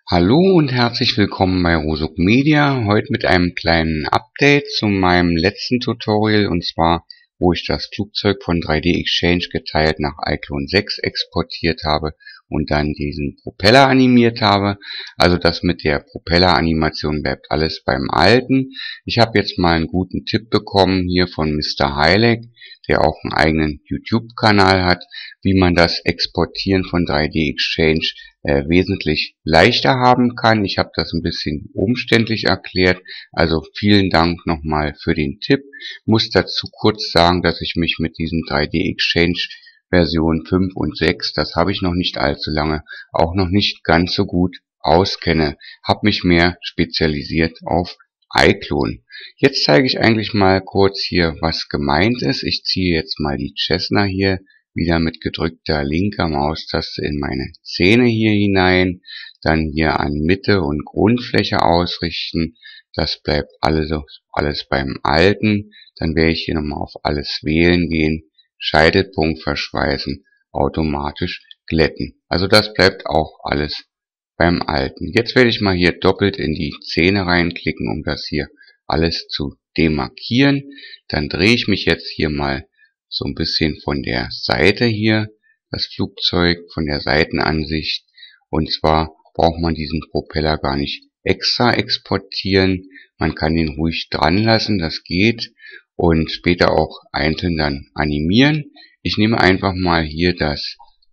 Hallo und herzlich willkommen bei Rosuk Media, heute mit einem kleinen Update zu meinem letzten Tutorial, und zwar, wo ich das Flugzeug von 3D Exchange geteilt nach iClone 6 exportiert habe und dann diesen Propeller animiert habe. Also das mit der Propelleranimation bleibt alles beim Alten. Ich habe jetzt mal einen guten Tipp bekommen hier von Mr. Heileck, der auch einen eigenen YouTube-Kanal hat, wie man das Exportieren von 3D Exchange wesentlich leichter haben kann. Ich habe das ein bisschen umständlich erklärt, also vielen Dank nochmal für den Tipp. Muss dazu kurz sagen, dass ich mich mit diesem 3D Exchange Version 5 und 6, das habe ich noch nicht allzu lange, auch noch nicht ganz so gut auskenne. Habe mich mehr spezialisiert auf iClone. Jetzt zeige ich eigentlich mal kurz hier, was gemeint ist. Ich ziehe jetzt mal die Cessna hier wieder mit gedrückter linker Maustaste in meine Szene hier hinein, dann hier an Mitte und Grundfläche ausrichten. Das bleibt alles beim Alten. Dann werde ich hier nochmal auf alles wählen gehen, Scheitelpunkt verschweißen, automatisch glätten. Also das bleibt auch alles beim Alten. Jetzt werde ich mal hier doppelt in die Szene reinklicken, um das hier alles zu demarkieren. Dann drehe ich mich jetzt hier mal so ein bisschen von der Seite hier, das Flugzeug von der Seitenansicht. Und zwar braucht man diesen Propeller gar nicht extra exportieren. Man kann ihn ruhig dran lassen, das geht. Und später auch einzeln dann animieren. Ich nehme einfach mal hier das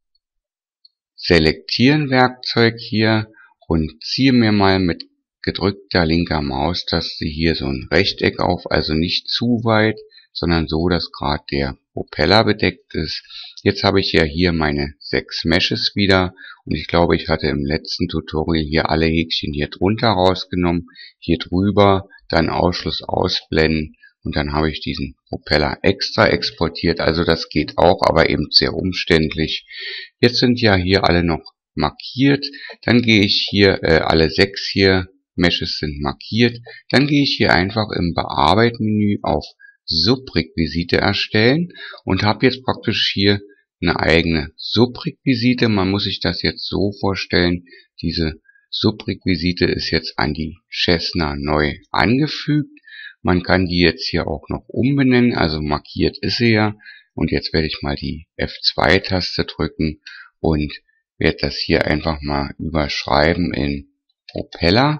Selektieren Werkzeug hier und ziehe mir mal mit gedrückter linker Maustaste hier so ein Rechteck auf, also nicht zu weit, sondern so, dass gerade der Propeller bedeckt ist. Jetzt habe ich ja hier meine 6 Meshes wieder und ich glaube, ich hatte im letzten Tutorial hier alle Häkchen hier drunter rausgenommen, hier drüber, dann Ausschluss ausblenden und dann habe ich diesen Propeller extra exportiert. Also das geht auch, aber eben sehr umständlich. Jetzt sind ja hier alle noch markiert. Dann gehe ich hier, alle 6 hier Meshes sind markiert. Dann gehe ich hier einfach im Bearbeiten-Menü auf Subrequisite erstellen und habe jetzt praktisch hier eine eigene Subrequisite. Man muss sich das jetzt so vorstellen, diese Subrequisite ist jetzt an die Cessna neu angefügt. Man kann die jetzt hier auch noch umbenennen, also markiert ist sie ja. Und jetzt werde ich mal die F2-Taste drücken und werde das hier einfach mal überschreiben in Propeller,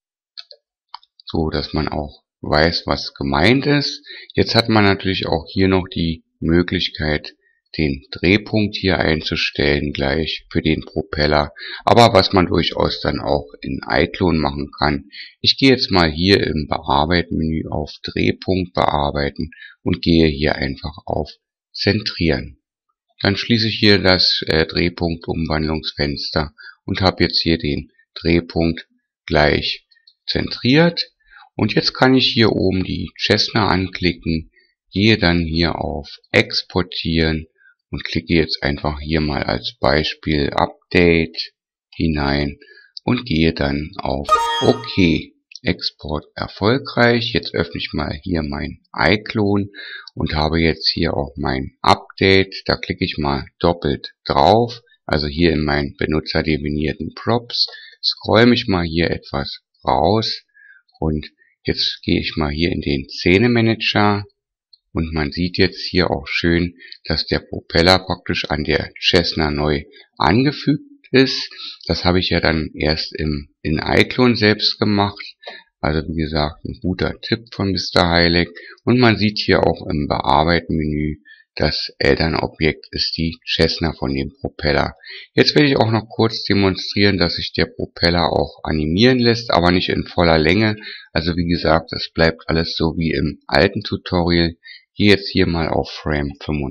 so dass man auch weiß, was gemeint ist. Jetzt hat man natürlich auch hier noch die Möglichkeit, den Drehpunkt hier einzustellen gleich für den Propeller, aber was man durchaus dann auch in iClone machen kann. Ich gehe jetzt mal hier im Bearbeiten-Menü auf Drehpunkt bearbeiten und gehe hier einfach auf Zentrieren. Dann schließe ich hier das Drehpunkt-Umwandlungsfenster und habe jetzt hier den Drehpunkt gleich zentriert. Und jetzt kann ich hier oben die Cessna anklicken, gehe dann hier auf Exportieren und klicke jetzt einfach hier mal als Beispiel Update hinein und gehe dann auf OK. Export erfolgreich. Jetzt öffne ich mal hier mein iClone und habe jetzt hier auch mein Update. Da klicke ich mal doppelt drauf, also hier in meinen benutzerdefinierten Props. Scroll mich mal hier etwas raus und jetzt gehe ich mal hier in den Szenemanager und man sieht jetzt hier auch schön, dass der Propeller praktisch an der Cessna neu angefügt ist. Das habe ich ja dann erst in iClone selbst gemacht. Also wie gesagt, ein guter Tipp von Mr. Heileck. Und man sieht hier auch im Bearbeiten-Menü, das Elternobjekt ist die Cessna von dem Propeller. Jetzt werde ich auch noch kurz demonstrieren, dass sich der Propeller auch animieren lässt, aber nicht in voller Länge. Also wie gesagt, das bleibt alles so wie im alten Tutorial. Gehe jetzt hier mal auf Frame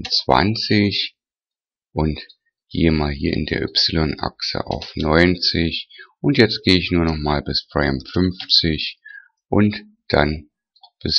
25 und gehe mal hier in der Y-Achse auf 90 und jetzt gehe ich nur noch mal bis Frame 50 und dann bis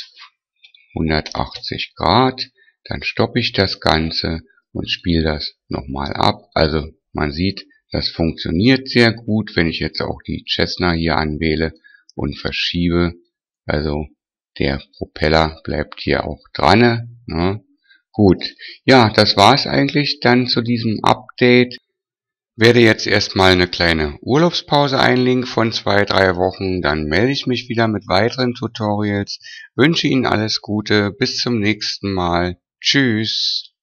180 Grad. Dann stoppe ich das Ganze und spiele das nochmal ab. Also man sieht, das funktioniert sehr gut, wenn ich jetzt auch die Cessna hier anwähle und verschiebe. Also der Propeller bleibt hier auch dran, ne? Gut, ja, das war's eigentlich dann zu diesem Update. Werde jetzt erstmal eine kleine Urlaubspause einlegen von 2, 3 Wochen, dann melde ich mich wieder mit weiteren Tutorials. Wünsche Ihnen alles Gute, bis zum nächsten Mal. Tschüss.